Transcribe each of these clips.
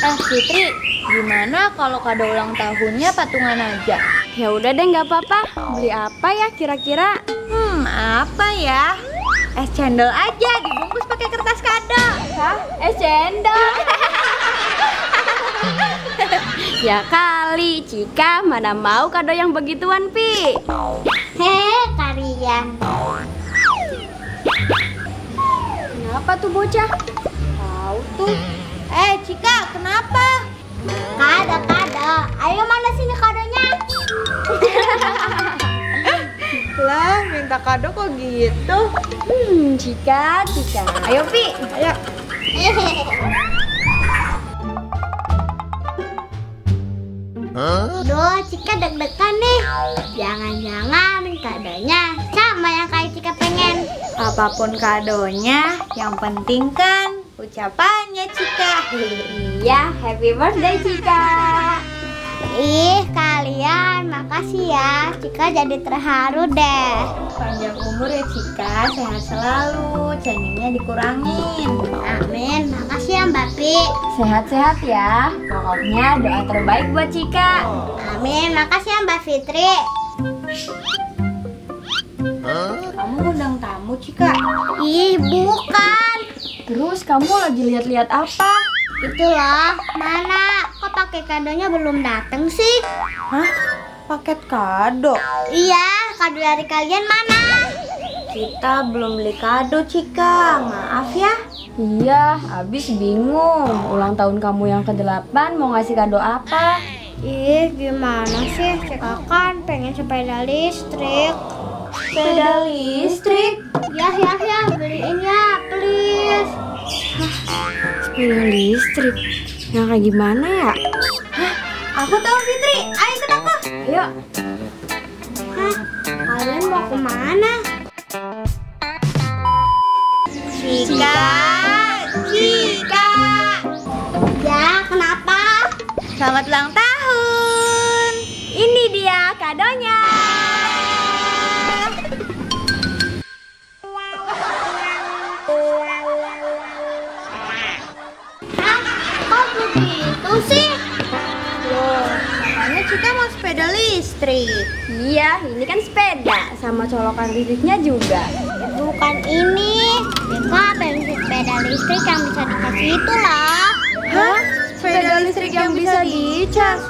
Fitri, gimana kalau kado ulang tahunnya patungan aja? Ya udah deh, nggak apa-apa. Beli apa ya kira-kira? Apa ya? Es cendol aja dibungkus pakai kertas kado. Hah? Es cendol? Ya kali, Cika mana mau kado yang begituan, Pi? Kalian. Kenapa tuh bocah? Tahu tuh. Cika, kenapa? Kado. Ayo mana sini kadonya? Lah, minta kado kok gitu? Cika. Ayo, Pi. Ayo. Duh, Cika deg-degan nih. Jangan-jangan kadonya sama yang kayak Cika pengen. Apapun kadonya, yang penting kan ucapannya, Cika. Iya, happy birthday, Cika. Ih, kalian makasih ya. Cika jadi terharu deh. Panjang umur ya, Cika. Sehat selalu, cengengnya dikurangin. Amin. Makasih ya Mbak Pi. Sehat-sehat ya. Pokoknya doa terbaik buat Cika. Amin. Makasih ya Mbak Fitri. Kamu undang tamu, Cika? Ih, bukan. Terus kamu lagi lihat-lihat apa? Itulah, mana? Kok pakai kadonya belum dateng sih? Hah? Paket kado? Iya, kado dari kalian mana? Kita belum beli kado, Cika. Maaf ya. Iya, habis bingung. Ulang tahun kamu yang ke-8 mau ngasih kado apa? Ih, gimana sih? Cika kan pengen sepeda listrik. Sepeda listrik? Ya, beliin ya, please. Sepeda listrik? Yang kayak gimana ya? Aku tahu, Fitri. Ayo ikut aku. Ayo. Hah? Kalian mau kemana? Cika. Ya, kenapa? Selamat ulang tahun. Ini dia kadonya. Kok begitu sih? Loh, katanya Cika mau sepeda listrik. Iya, ini kan sepeda sama colokan listriknya juga. Bukan ini. Cika pengen sepeda listrik yang bisa dikasih itu lah. Hah? Sepeda listrik yang bisa dicas?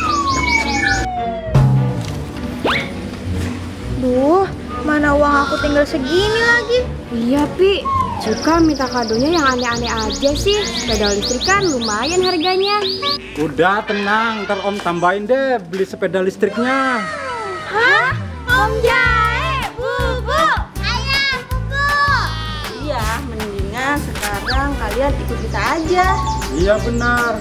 Duh, mana uang aku tinggal segini lagi? Iya, Pi. Cika minta kadonya yang aneh-aneh aja sih. Sepeda listrik kan lumayan harganya. Udah tenang, ntar Om tambahin deh beli sepeda listriknya. Hah? Om Jahe, Bubu. Ayah, bubu. Iya, mendingan sekarang kalian ikut kita aja. Iya benar.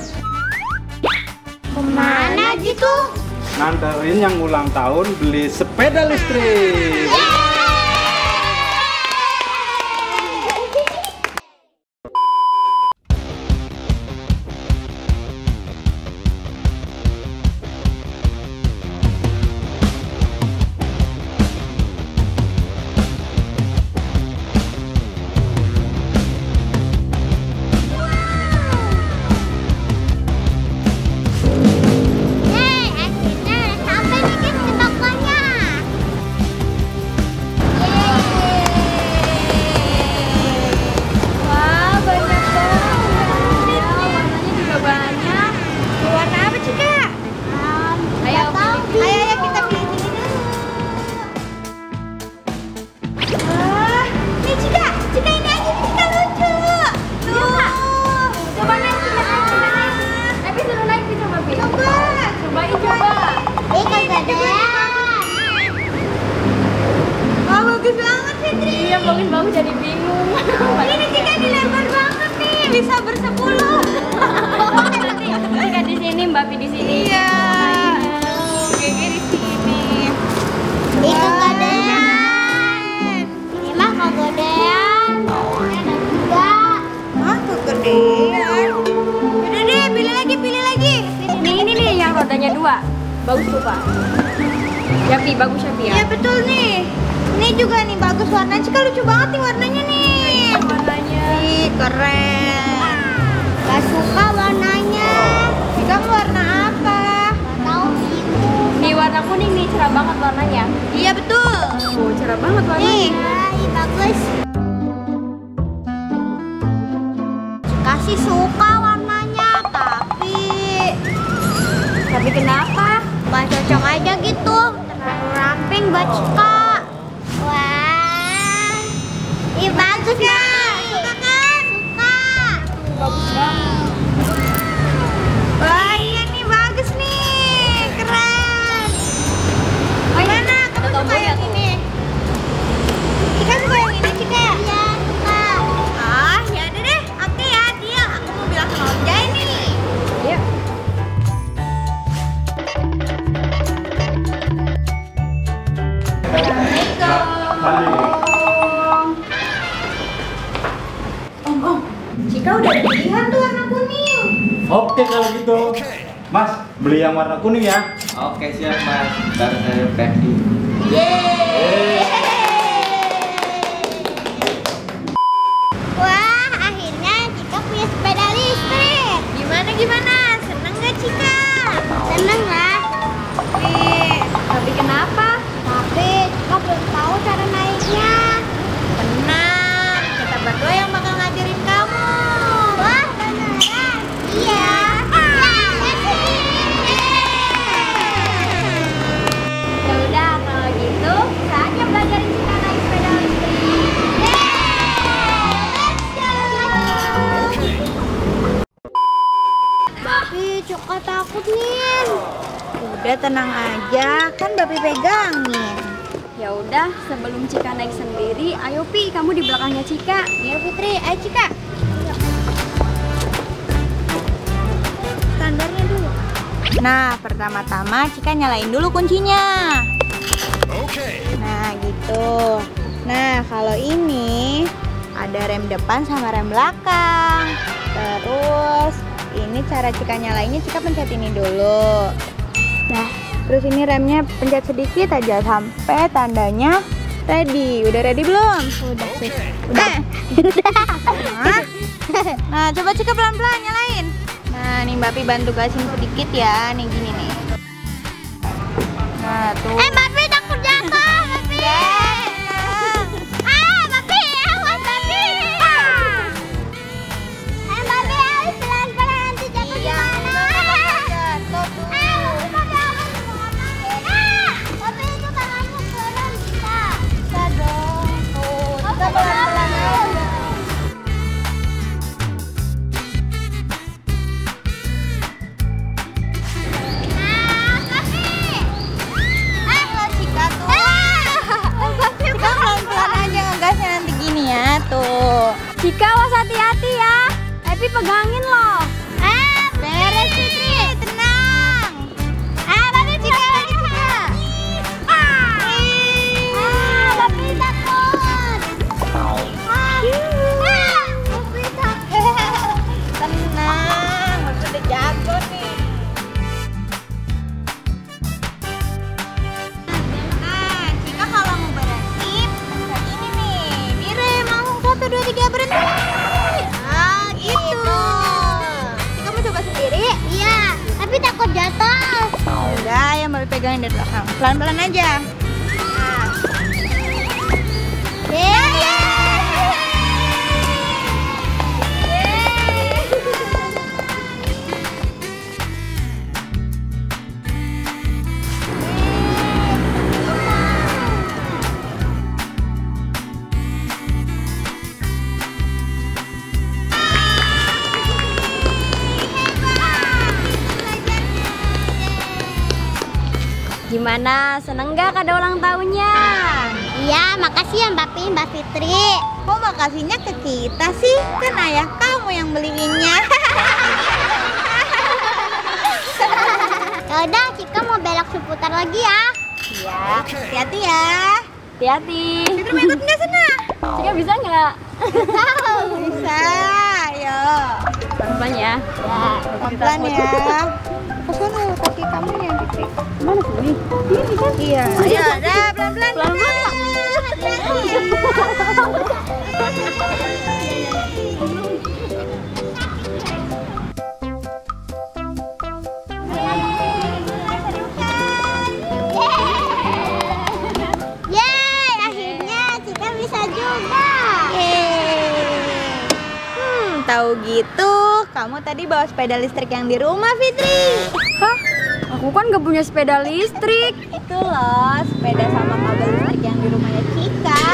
Kemana gitu? Nganterin yang ulang tahun beli sepeda listrik. Akhirnya sampai nih guys ke tokonya. Wah, banyak banget. Warnanya juga banyak. Warna apa, Cika? Ayo, ayo kita pilih dulu. Wah, nih Cika ini aja, Cika lucu. Tuh. Coba naik, Cika naik. Tapi suruh naik, Pi, coba, Pi. Coba. Ih, kegedean. Wah, bagus banget, Fitri. Iya, bagus jadi bingung. Ini Cika ini lebar banget nih, bisa bersepuluh. Cika di sini, Mbak Pi di sini. Iya. Gigi di sini. Ih, kegedean. Ini mah kegedean. Ada juga. Hah, kegedean. Udah deh, pilih lagi. Ini nih yang rodanya 2. Bagus tuh, Pak. Ya, Pi, bagus ya, Pi ya. Iya betul nih. Ini juga nih bagus warnanya. Cika lucu banget nih warnanya nih. Warnanya. Ih, keren. Gak suka warnanya. Iya betul. Oh, cerah banget warnanya. Nih, bagus. Kasih suka warnanya, tapi kenapa? nggak cocok aja gitu. Terlalu ramping buat Cika. Wah, bagus nggak? Suka kan? Suka. Bagus banget. Wah iya nih bagus nih, keren. Gimana? Kamu suka yang ini? Cika suka yang ini Cika? Iya, suka. Ah ya udah deh, oke ya deal. Aku mau bilang sama Om Jai nih. Yuk. Cika udah pilihan tuh warna kuning. Oke kalau gitu. Mas, beli yang warna kuning ya. Oke siap mas, ntar saya packing. Wah, akhirnya Cika punya sepeda listrik. Gimana? Seneng gak Cika? Seneng lah. Tapi kenapa? Tapi Cika belum tahu cara naiknya. Tenang, kita berdua yang bakal ngajarin kamu. Wah, beneran? Iya. Ya udah, kalau gitu saatnya belajarin Cika naik sepeda listrik. Tapi Cika takut nih. Udah tenang aja, kan Bapi pegangin. Ya udah, sebelum Cika naik sendiri, ayo Pi, kamu di belakangnya Cika. Ya Fitri, ayo Cika. Standarnya dulu. Nah, pertama-tama Cika nyalain dulu kuncinya. Nah, gitu. Nah, kalau ini ada rem depan sama rem belakang. Terus ini cara Cika nyalainnya, Cika pencet ini dulu. Nah, terus ini remnya pencet sedikit aja sampai tandanya ready. Udah ready belum? Udah sih. Udah. Nah, coba Cika pelan-pelan nyalain. Nah, nih Bapi bantu gasin sedikit ya. Nih gini nih. Nah, tuh. Bapi takut jatuh, Bapi. Bapi, awas Bapi. Bapi harus pelan-pelan nanti jatuh gimana? Jatuh tuh. Bapi itu tangannya pelan bisa. Bisa dong. Tuh, Cika pelan-pelan aja. Lo Cika tuh. Cika pelan-pelan aja ngegasnya nanti gini ya, tuh. Cika, awas hati-hati ya. Epi pegangin loh. Beres Fitri, tenang. Bapi Cika lagi Cika. Bapi takut. Bapi takut. Tenang, Bapi udah jago nih. Nah, Cika kalau mau berhenti, kayak gini nih. Di rem langsung 1, 2, 3 berhenti. Gitu. Cika mau coba sendiri? Iya, tapi takut jatuh. Enggak, yang Bapi pegangin dari belakang. Pelan-pelan aja. Nah. Gimana? Seneng gak kada ulang tahunnya? Iya, makasih ya Mbak Fitri. Kok makasihnya ke kita sih? Kan ayah kamu yang beliinnya. Ya udah, Cika mau belok seputar lagi ya. Iya, hati-hati ya. Hati-hati. Fitri mau ikut nggak sana? Cika bisa nggak? Bisa, ayo. Pelan-pelan ya. Pelan-pelan ya. Kesana kaki kamu ya, Fitri. Mana sini? Ini kan? Iya, ayo, udah pelan-pelan. Pelan-pelan. Tahu gitu, kamu tadi bawa sepeda listrik yang di rumah, Fitri. Hah? Aku kan gak punya sepeda listrik. Itu loh, sepeda sama kabel listrik yang di rumahnya Cika.